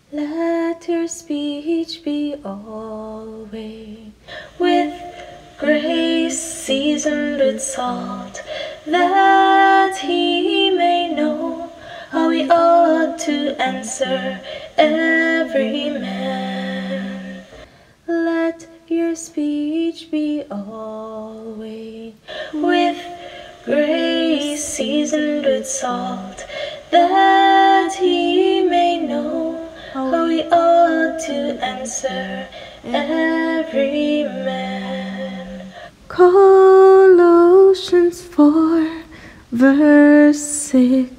Let your speech be always with grace seasoned with salt, that he may know how we ought to answer every man. Let your speech be always with grace seasoned with salt, that he may know how we ought to answer every man. Colossians 4 verse 6.